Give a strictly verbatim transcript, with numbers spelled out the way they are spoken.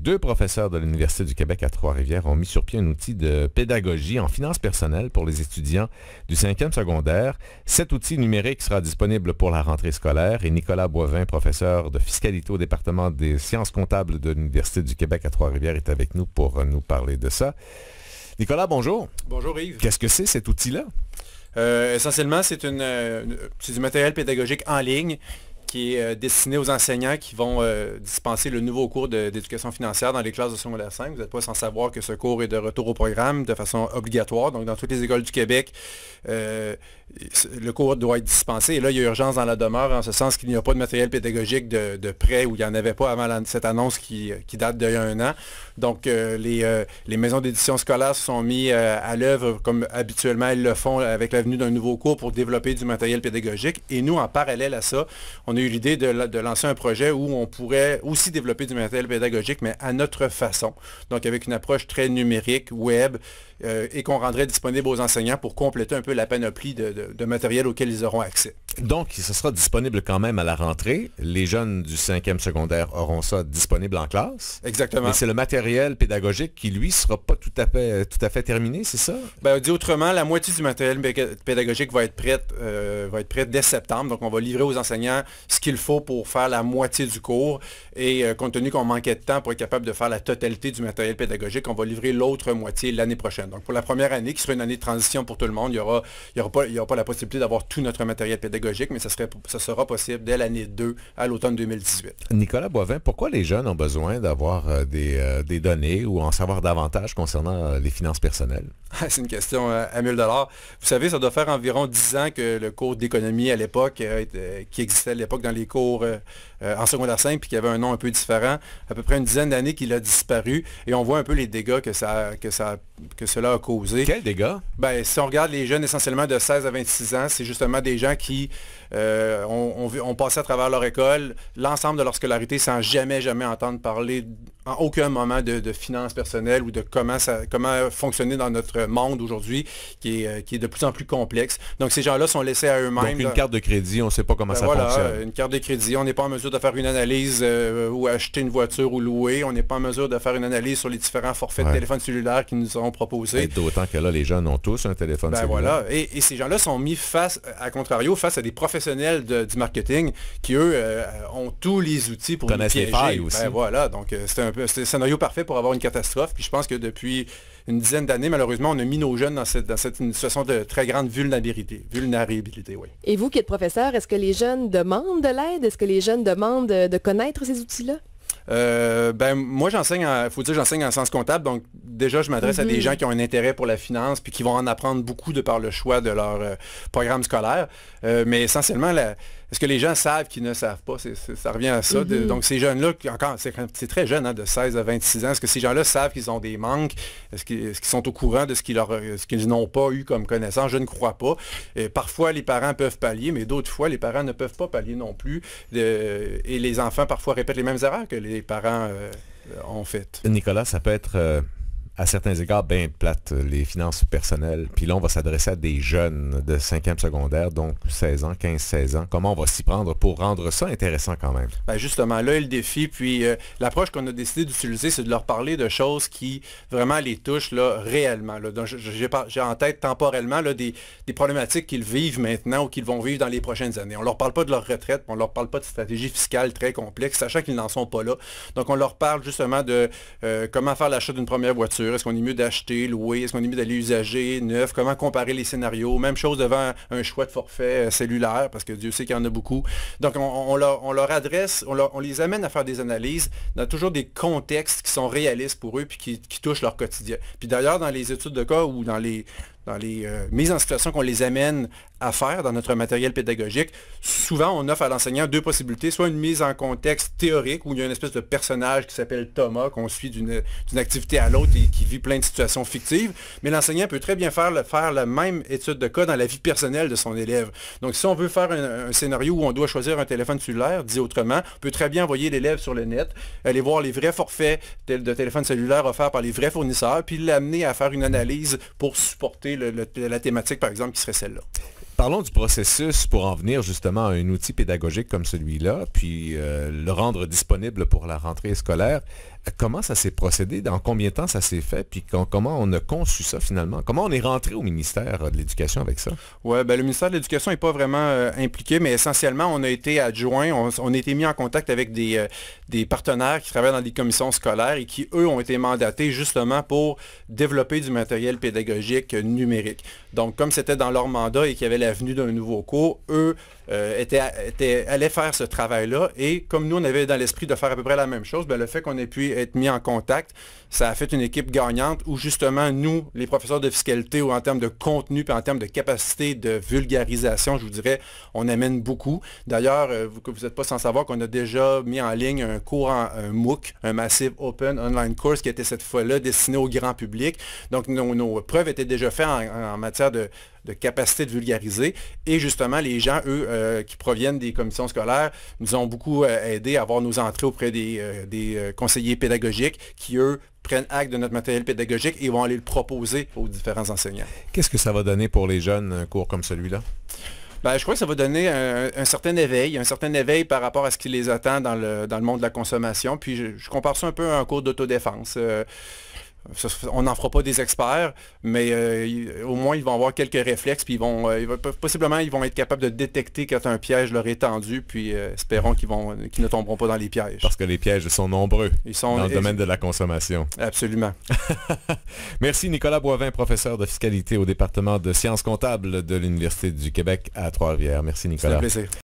deux professeurs de l'Université du Québec à Trois-Rivières ont mis sur pied un outil de pédagogie en finances personnelles pour les étudiants du cinquième secondaire. Cet outil numérique sera disponible pour la rentrée scolaire et Nicolas Boivin, professeur de fiscalité au département des sciences comptables de l'Université du Québec à Trois-Rivières, est avec nous pour nous parler de ça. Nicolas, bonjour. Bonjour Yves. Qu'est-ce que c'est cet outil-là? Euh, essentiellement, c'est une, une, c'est du matériel pédagogique en ligne qui est euh, destiné aux enseignants qui vont euh, dispenser le nouveau cours de, d'éducation financière dans les classes de secondaire cinq. Vous n'êtes pas sans savoir que ce cours est de retour au programme de façon obligatoire. Donc, dans toutes les écoles du Québec, euh, le cours doit être dispensé. Et là, il y a urgence dans la demeure, en ce sens qu'il n'y a pas de matériel pédagogique de, de prêt où il n'y en avait pas avant la, cette annonce qui, qui date d'il y a un an. Donc, euh, les, euh, les maisons d'édition scolaires se sont mis euh, à l'œuvre, comme habituellement elles le font, avec la venue d'un nouveau cours pour développer du matériel pédagogique. Et nous, en parallèle à ça, on a eu l'idée de, de lancer un projet où on pourrait aussi développer du matériel pédagogique, mais à notre façon. Donc, avec une approche très numérique, web, euh, et qu'on rendrait disponible aux enseignants pour compléter un peu la panoplie de, de, de matériel auquel ils auront accès. Donc, ce sera disponible quand même à la rentrée. Les jeunes du cinquième secondaire auront ça disponible en classe. Exactement. Mais c'est le matériel pédagogique qui, lui, sera pas tout à fait, tout à fait terminé, c'est ça? Ben, dit autrement, la moitié du matériel pédagogique va être prête, euh, va être prête dès septembre. Donc, on va livrer aux enseignants ce qu'il faut pour faire la moitié du cours. Et euh, compte tenu qu'on manquait de temps pour être capable de faire la totalité du matériel pédagogique, on va livrer l'autre moitié l'année prochaine. Donc, pour la première année, qui sera une année de transition pour tout le monde, il n'y aura, il y aura, pas, il y aura pas la possibilité d'avoir tout notre matériel pédagogique, mais ça, serait, ça sera possible dès l'année deux à l'automne deux mille dix-huit. Nicolas Boivin, pourquoi les jeunes ont besoin d'avoir euh, des, euh, des données ou en savoir davantage concernant euh, les finances personnelles? C'est une question euh, à mille dollars. Vous savez, ça doit faire environ dix ans que le cours d'économie à l'époque, euh, euh, qui existait à l'époque dans les cours euh, euh, en secondaire cinq, puis qui avait un nom un peu différent, à peu près une dizaine d'années qu'il a disparu, et on voit un peu les dégâts que, ça, que, ça, que cela a causé. Quels dégâts? Ben, si on regarde les jeunes essentiellement de seize à vingt-six ans, c'est justement des gens qui euh, ont, ont, ont passé à travers leur école, l'ensemble de leur scolarité sans jamais, jamais entendre parler en aucun moment de, de finances personnelles ou de comment, ça, comment fonctionner dans notre monde aujourd'hui qui est, qui est de plus en plus complexe. Donc ces gens-là sont laissés à eux-mêmes. Donc une là. carte de crédit, on ne sait pas comment Ben ça voilà, fonctionne. Une carte de crédit, on n'est pas en mesure de faire une analyse euh, ou acheter une voiture ou louer. On n'est pas en mesure de faire une analyse sur les différents forfaits ouais. de téléphone cellulaire qui nous seront proposés. D'autant que là, les jeunes ont tous un téléphone ben cellulaire. Voilà. Et, et ces gens-là sont mis face, à contrario, face à des professionnels de, du marketing qui, eux, euh, ont tous les outils pour connaissent nous les failles aussi. Ben voilà, donc euh, c'est un peu c'est un scénario parfait pour avoir une catastrophe. Puis je pense que depuis une dizaine d'années, malheureusement, on a mis nos jeunes dans cette, dans cette situation de très grande vulnérabilité. Vulnérabilité, oui. Et vous qui êtes professeur, est-ce que les jeunes demandent de l'aide? Est-ce que les jeunes demandent de, de connaître ces outils-là? Euh, ben, moi, j'enseigne, il faut dire, j'enseigne en sciences comptables, donc déjà, je m'adresse mm-hmm. à des gens qui ont un intérêt pour la finance, puis qui vont en apprendre beaucoup de par le choix de leur euh, programme scolaire. Euh, mais essentiellement, la, est-ce que les gens savent qu'ils ne savent pas? C'est, c'est, ça revient à ça. Mm-hmm. De, donc, ces jeunes-là, encore, c'est, c'est très jeune, hein, de seize à vingt-six ans. Est-ce que ces gens-là savent qu'ils ont des manques? Est-ce qu'ils, est-ce qu'ils sont au courant de ce qu'ils, leur, ce qu'ils n'ont pas eu comme connaissance? Je ne crois pas. Et parfois, les parents peuvent pallier, mais d'autres fois, les parents ne peuvent pas pallier non plus. De, et les enfants, parfois, répètent les mêmes erreurs que les parents euh, ont faites. Nicolas, ça peut être... Euh... à certains égards, bien plate, les finances personnelles. Puis là, on va s'adresser à des jeunes de cinquième secondaire, donc seize ans, quinze seize ans. Comment on va s'y prendre pour rendre ça intéressant quand même? Ben justement, là est le défi. Puis euh, l'approche qu'on a décidé d'utiliser, c'est de leur parler de choses qui vraiment les touchent là, réellement. Là. Donc, j'ai, j'ai en tête temporellement là, des, des problématiques qu'ils vivent maintenant ou qu'ils vont vivre dans les prochaines années. On ne leur parle pas de leur retraite, on ne leur parle pas de stratégie fiscale très complexe, sachant qu'ils n'en sont pas là. Donc, on leur parle justement de euh, comment faire l'achat d'une première voiture. Est-ce qu'on est mieux d'acheter, louer? Est-ce qu'on est mieux d'aller usager, neuf? Comment comparer les scénarios? Même chose devant un choix de forfait cellulaire, parce que Dieu sait qu'il y en a beaucoup. Donc, on, on, leur, on leur adresse, on, leur, on les amène à faire des analyses dans toujours des contextes qui sont réalistes pour eux puis qui, qui touchent leur quotidien. Puis d'ailleurs, dans les études de cas ou dans les... dans les euh, mises en situation qu'on les amène à faire dans notre matériel pédagogique, souvent on offre à l'enseignant deux possibilités, soit une mise en contexte théorique où il y a une espèce de personnage qui s'appelle Thomas, qu'on suit d'une, d'une activité à l'autre et qui vit plein de situations fictives, mais l'enseignant peut très bien faire, le, faire la même étude de cas dans la vie personnelle de son élève. Donc si on veut faire un, un scénario où on doit choisir un téléphone cellulaire, dit autrement, on peut très bien envoyer l'élève sur le net, aller voir les vrais forfaits de, de téléphone cellulaire offerts par les vrais fournisseurs, puis l'amener à faire une analyse pour supporter le, le, la thématique, par exemple, qui serait celle-là. Parlons du processus pour en venir justement à un outil pédagogique comme celui-là, puis euh, le rendre disponible pour la rentrée scolaire. comment ça s'est procédé? Dans combien de temps ça s'est fait? Puis com- comment on a conçu ça finalement? Comment on est rentré au ministère de l'Éducation avec ça? Oui, ben, le ministère de l'Éducation n'est pas vraiment euh, impliqué, mais essentiellement, on a été adjoints, on, on a été mis en contact avec des, euh, des partenaires qui travaillent dans des commissions scolaires et qui, eux, ont été mandatés justement pour développer du matériel pédagogique euh, numérique. Donc, comme c'était dans leur mandat et qu'il y avait la venue d'un nouveau cours, eux euh, étaient, étaient, allaient faire ce travail-là. Et comme nous, on avait dans l'esprit de faire à peu près la même chose, ben, le fait qu'on ait pu être mis en contact, ça a fait une équipe gagnante où justement, nous, les professeurs de fiscalité, ou en termes de contenu, puis en termes de capacité de vulgarisation, je vous dirais, on amène beaucoup. D'ailleurs, euh, vous n'êtes pas sans savoir qu'on a déjà mis en ligne un cours, en, un MOOC, un Massive Open Online Course, qui était cette fois-là destiné au grand public. Donc, nos, nos preuves étaient déjà faites en, en matière de, de capacité de vulgariser. Et justement, les gens, eux, euh, qui proviennent des commissions scolaires, nous ont beaucoup euh, aidé à avoir nos entrées auprès des, euh, des euh, conseillers pédagogiques qui, eux, prennent acte de notre matériel pédagogique et vont aller le proposer aux différents enseignants. Qu'est-ce que ça va donner pour les jeunes, un cours comme celui-là? Ben, je crois que ça va donner un, un certain éveil, un certain éveil par rapport à ce qui les attend dans le, dans le monde de la consommation. Puis je, je compare ça un peu à un cours d'autodéfense. Euh, Ça, on n'en fera pas des experts, mais euh, il, au moins ils vont avoir quelques réflexes, puis ils vont, euh, possiblement ils vont être capables de détecter quand un piège leur est tendu, puis euh, espérons qu'ils vont, qu'ils ne tomberont pas dans les pièges. Parce que les pièges sont nombreux ils sont, dans le domaine de la consommation. Absolument. Merci Nicolas Boivin, professeur de fiscalité au département de sciences comptables de l'Université du Québec à Trois-Rivières. Merci Nicolas. C'est un plaisir.